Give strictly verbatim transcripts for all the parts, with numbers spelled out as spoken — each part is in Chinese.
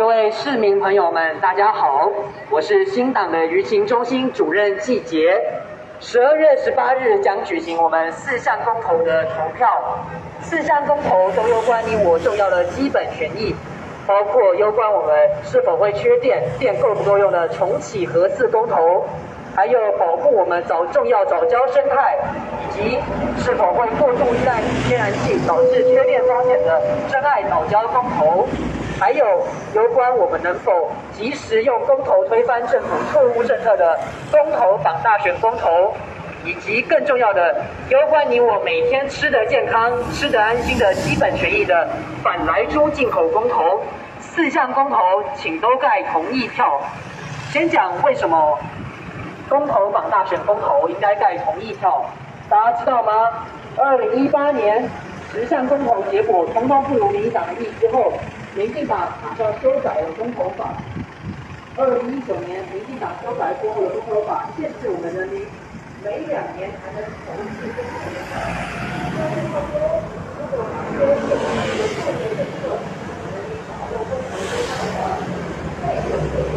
各位市民朋友们，大家好，我是新党的舆情中心主任季杰。十二月十八日将举行我们四项公投的投票，四项公投都有关你我重要的基本权益，包括有关我们是否会缺电、电够不够用的重启核四公投，还有保护我们早重要早教生态，以及是否会过度依赖天然气导致缺电风险的真爱早教公投，还有有关我们能否及时用公投推翻政府错误政策的公投榜大选公投，以及更重要的有关你我每天吃得健康、吃得安心的基本权益的反莱猪进口公投。四项公投请都盖同意票。先讲为什么公投榜大选公投应该盖同意票，大家知道吗？二零一八年十项公投结果通通不如民进党的意之后，民进党马上修改了公投法。二零一九年民进党修改过后的公投法，限制我们人民每两年才能投一次公投。那就是说，如果哪些有这个错误政策，人民把握公投推翻的话，再有这个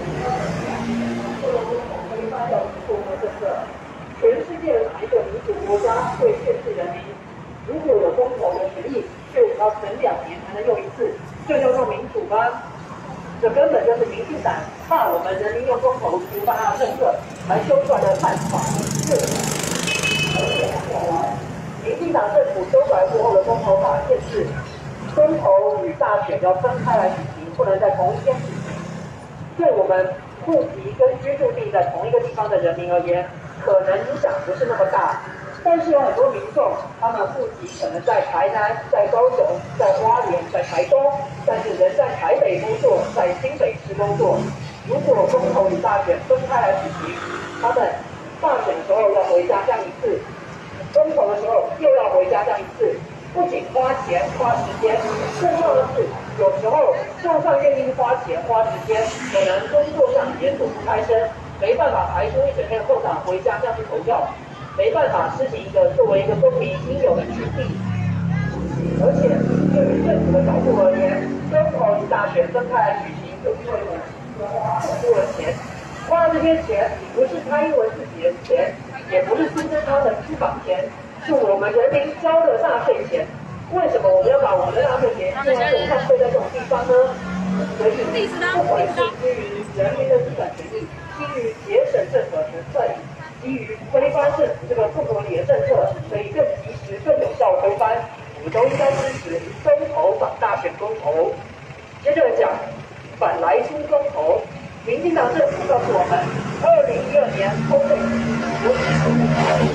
推翻掉错误政策，全世界哪一个民主国家会限制人民？如果有公投的权益，却要等两年才能用一次，这叫做民主吗？这根本就是民进党怕我们人民用公投推翻他的政策，才修出来的办法。而且讲完，民进党政府修改过后的公投法限制，公投与大选要分开来举行，不能在同一天举行。对我们户籍跟居住地在同一个地方的人民而言，可能影响不是那么大。但是有很多民众，他们户籍可能在台南、在高雄、在花莲、在台东，但是人在台北工作，在新北市工作。如果公投与大选分开来举行，他们大选的时候要回家乡一次，公投的时候又要回家乡一次，不仅花钱花时间，更重要的是，有时候就算愿意花钱花时间，可能工作上也躲不开身，没办法排出一整天的空档回家乡去投票。没办法施行一个作为一个公民应有的权利，而且对于政府的角度而言，公投与大选分开来举行，就意味着花很多的钱，花了这些钱不是蔡英文自己的钱，也不是苏贞昌的私房钱，是我们人民交的纳税钱。为什么我们要把我们的纳税钱现在浪费在这种地方呢？所以，不管是基于人民的基本权益，基于节省政府的成本，基于推翻政府这个不合理的政策，可以更及时、更有效推翻，我们都应该支持公投榜大选公投。接着讲反莱猪公投，民进党政府告诉我们，二零一二年公费有几十个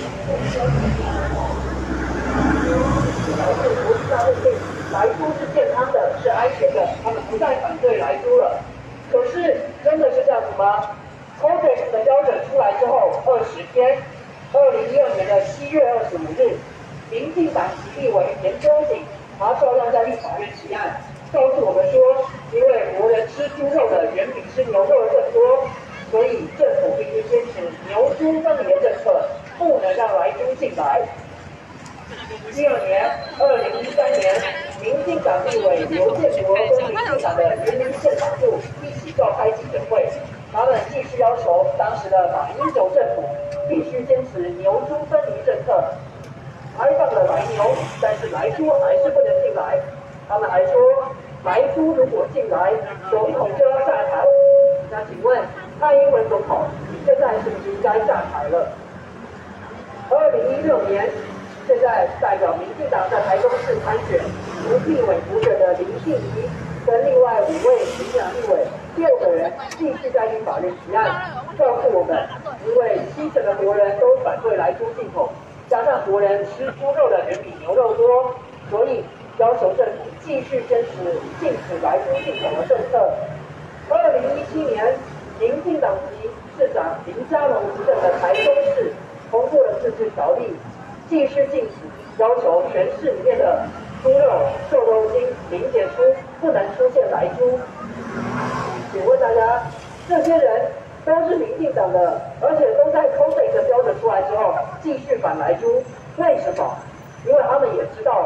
表示国际上认定莱猪是健康的、是安全的，他们不再反对莱猪了。可是真的是这样子吗？COVAX 的标准出来之后二十天，二零一二年的七月二十五日，民进党籍立委严忠景，他照样在立法院提案，告诉我们说，因为国人吃猪肉的远比吃牛肉的更多，所以政府必须坚持牛猪分离的政策，不能让莱猪进来。第二年，二零一三年，民进党立委刘建国跟民进党的云林县长部一起召开记者会。他们继续要求当时的马英九政府必须坚持牛猪分离政策，开放了莱牛，但是莱猪还是不能进来。他们还说，莱猪如果进来，总统就要下台。那请问，蔡英文总统，你现在是不是应该下台了？二零一六年，现在代表民进党在台中市参选，不立委辅选的林信怡跟另外五位民进党立委。六个人继续在立法院提案，告诉我们，因为七成的国人都反对莱猪进口，加上国人吃猪肉的远比牛肉多，所以要求政府继续坚持禁止莱猪进口的政策。二零一七年，民进党籍市长林佳龙执政的台中市通过了自治条例，继续禁止，要求全市里面的猪肉、瘦肉精、零检出不能出现莱猪。请问大家，这些人都是民进党的，而且都在 COVAX 的标准出来之后继续反莱猪，为什么？因为他们也知道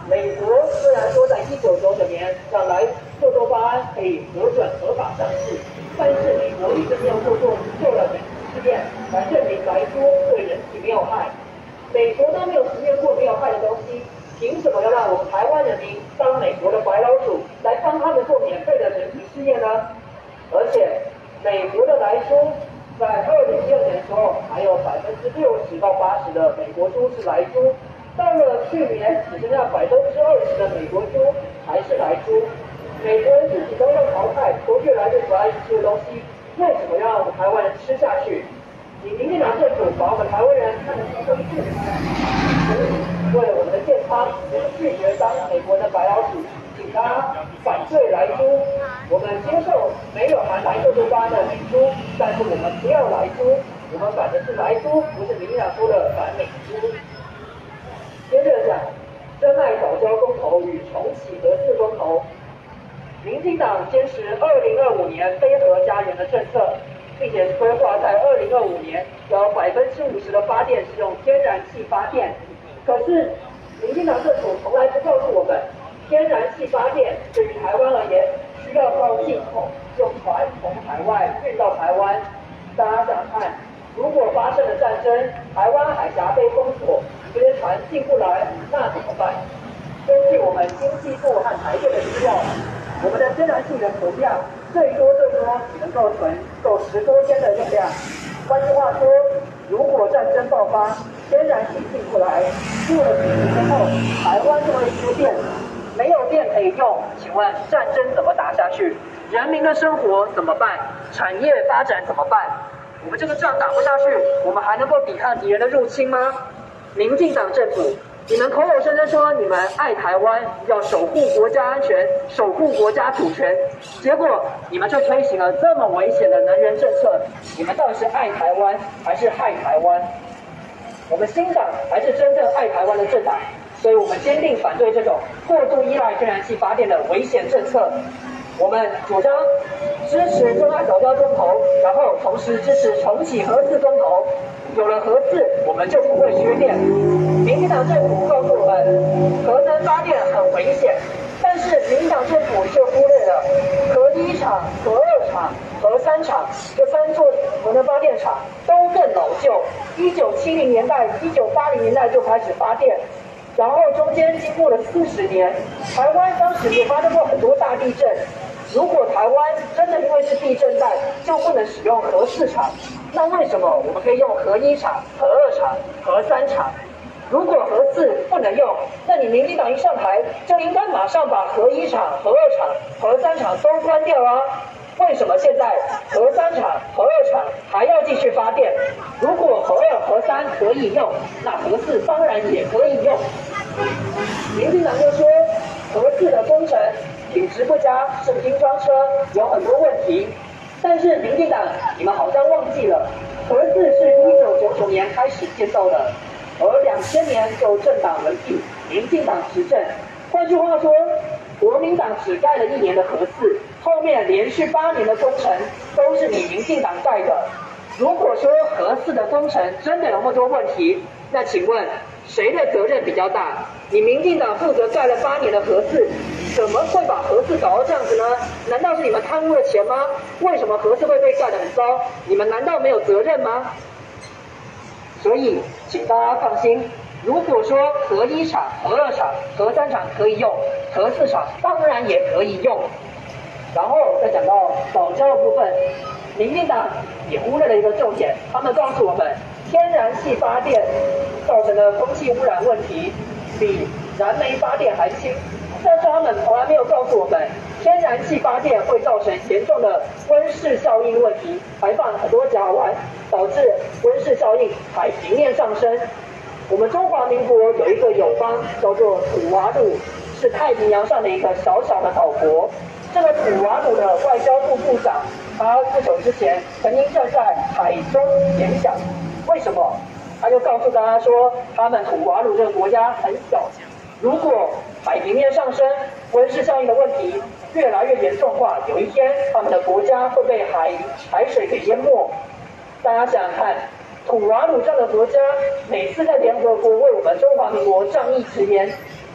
美国虽然说在一九九九年让莱克多巴胺可以核准合法上市，但是美国一直没有做出做了人体试验来证明莱猪对人体没有害。美国都没有实验过没有害的东西，凭什么要让我们台湾人民当美国的白老鼠来帮他们做免费的人体试验呢？而且美国的莱猪在二零一二年的时候，还有百分之六十到八十的美国猪是莱猪，到了去年只剩下百分之二十的美国猪还是莱猪。美国人自己都要淘汰，都越来越不爱吃的东西，为什么要让我们台湾人吃下去？你民进党政府把我们台湾人看得是生病，为了我们的健康，拒绝当美国的白老鼠，请他反对莱猪。我们接受没有含莱克多巴胺的美猪，但是我们不要莱猪，我们反的是莱猪，不是民进党说的反美猪。接着讲真爱早教公投与重启核四公投，民进党坚持二零二五年非核家园的政策。并且规划在二零二五年有百分之五十的发电是用天然气发电。可是，民进党政府从来不告诉我们，天然气发电对于台湾而言需要靠进口，用船从海外运到台湾。大家想看，如果发生了战争，台湾海峡被封锁，这些船进不来，那怎么办？根据我们经济部和台电的资料，我们的天然气的储量最多最多只能够存够十多天的用量。换句话说，如果战争爆发，天然气进不来，过了几年之后，台湾就会缺电，没有电可以用。请问战争怎么打下去？人民的生活怎么办？产业发展怎么办？我们这个仗打不下去，我们还能够抵抗敌人的入侵吗？民进党政府，你们口口声声说你们爱台湾，要守护国家安全，守护国家主权，结果你们却推行了这么危险的能源政策，你们到底是爱台湾还是害台湾？我们新党才是真正爱台湾的政党，所以我们坚定反对这种过度依赖天然气发电的危险政策。我们主张支持真爱早教公投，然后同时支持重启核四公投。有了核四，我们就不会缺电。民进党政府告诉我们，核能发电很危险，但是民进党政府却忽略了核一厂、核二厂、核三厂这三座核能发电厂都更老旧，一九七零年代、一九八零年代就开始发电。然后中间经过了四十年，台湾当时也发生过很多大地震。如果台湾真的因为是地震带就不能使用核四厂，那为什么我们可以用核一厂、核二厂、核三厂？如果核四不能用，那你民进党一上台就应该马上把核一厂、核二厂、核三厂都关掉啊！为什么现在核三厂、核二厂还要继续发电？如果核二、核三可以用，那核四当然也可以用。民进党就说核四的工程品质不佳，是拼装车有很多问题。但是民进党，你们好像忘记了，核四是一九九九年开始建造的，而两千年就政党轮替，民进党执政。换句话说，国民党只盖了一年的核四，后面连续八年的工程都是你民进党盖的。如果说核四的工程真的有那么多问题，那请问谁的责任比较大？你民进党负责盖了八年的核四，怎么会把核四搞到这样子呢？难道是你们贪污了钱吗？为什么核四会被盖得很糟？你们难道没有责任吗？所以，请大家放心，如果说核一厂、核二厂、核三厂可以用，核四厂当然也可以用。然后再讲到早教的部分，民进党也忽略了一个重点，他们告诉我们，天然气发电造成的空气污染问题比燃煤发电还轻，但是他们从来没有告诉我们，天然气发电会造成严重的温室效应问题，排放很多甲烷，导致温室效应，海平面上升。我们中华民国有一个友邦叫做土瓦鲁，是太平洋上的一个小小的岛国。这个土瓦鲁的外交部部长，他不久之前曾经站在海中演讲，为什么？他就告诉大家说，他们土瓦鲁这个国家很小，如果海平面上升，温室效应的问题越来越严重化，有一天他们的国家会被海海水给淹没。大家想想看，土瓦鲁这样的国家，每次在联合国为我们中华民国仗义直言，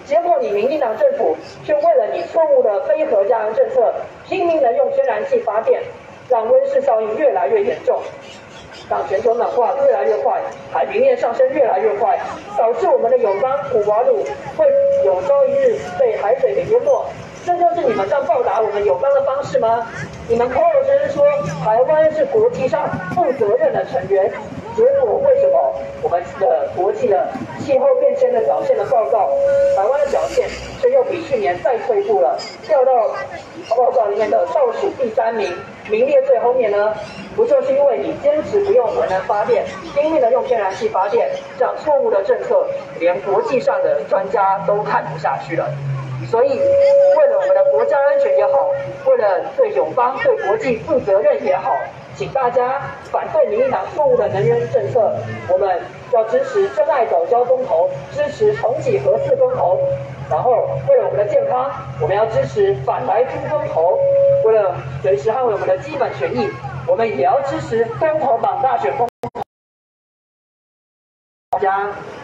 结果你民进党政府却为了你错误的非核家园政策，拼命的用天然气发电，让温室效应越来越严重，让全球暖化越来越快，海平面上升越来越快，导致我们的永邦古瓦鲁会有朝一日被海水给淹没。这就是你们这样报答我们友邦的方式吗？你们口口声声说台湾是国际上负责任的成员，结果为什么我们的国际的气候变迁的表现的报告，台湾的表现却又比去年再退步了，掉到报告里面的倒数第三名，名列最后面呢？不就是因为你坚持不用核能发电，拼命的用天然气发电，这样错误的政策，连国际上的专家都看不下去了。所以，为了我们的国家安全也好，为了对友邦、对国际负责任也好，请大家反对民进党错误的能源政策。我们要支持真爱早教公投，支持重启核四公投。然后，为了我们的健康，我们要支持反莱猪公投。为了随时捍卫我们的基本权益，我们也要支持公投榜大选公投。大家。